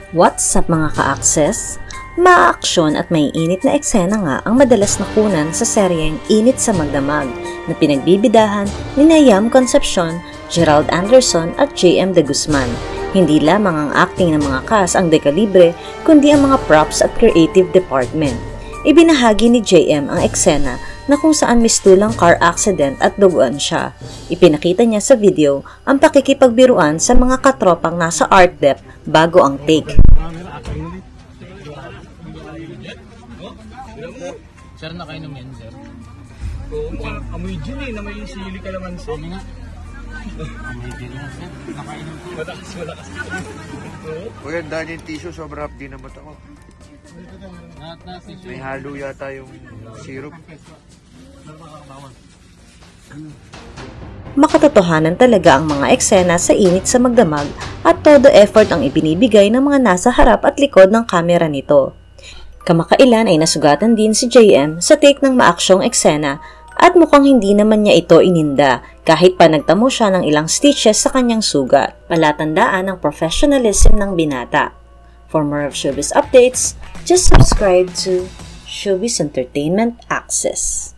What's up mga ka-access? Maaksyon at may init na eksena nga ang madalas nakunan sa seryeng Init sa Magdamag na pinagbibidahan ni Yam Concepcion, Gerald Anderson at JM De Guzman. Hindi lamang ang acting ng mga cast ang dekalibre kundi ang mga props at creative department. Ibinahagi ni JM ang eksena na kung saan mistulang car accident at duguan siya. Ipinakita niya sa video ang pakikipagbiruan sa mga katropang nasa art dep bago ang take. Sir, nakainom yan, sir? Oo, mukhang amoy gin eh, na may sili ka naman sir. Amoy nga. Amoy gin na, sir. Nakainom ko. Malakas. Kuya, dahil yung tissue, sobrang hapdi na mata ko. May halo yata yung syrup. Makatotohanan talaga ang mga eksena sa Init sa Magdamag at todo effort ang ibinibigay ng mga nasa harap at likod ng kamera nito. Kamakailan ay nasugatan din si JM sa take ng maaksyong eksena at mukhang hindi naman niya ito ininda kahit pa nagtamo siya ng ilang stitches sa kanyang sugat. Palatandaan ang professionalism ng binata. For more of showbiz updates, just subscribe to Showbiz Entertainment Access.